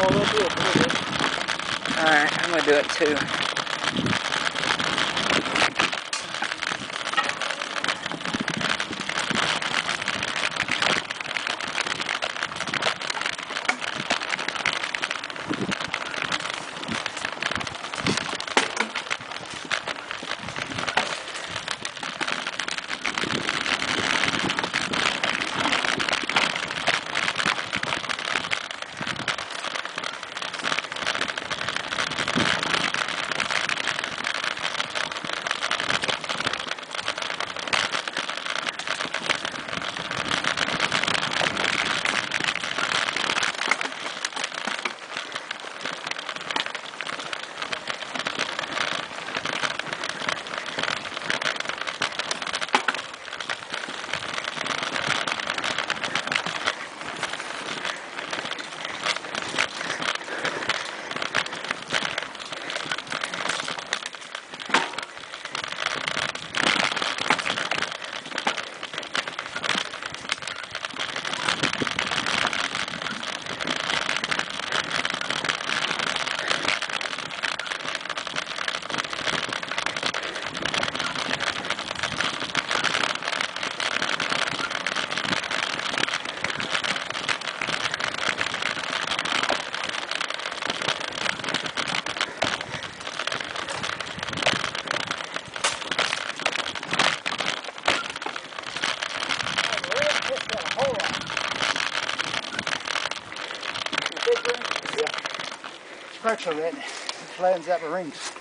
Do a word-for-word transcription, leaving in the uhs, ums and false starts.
all up here a little bit. Alright, I'm gonna do it too. Scratch on that, it flattens out the rings.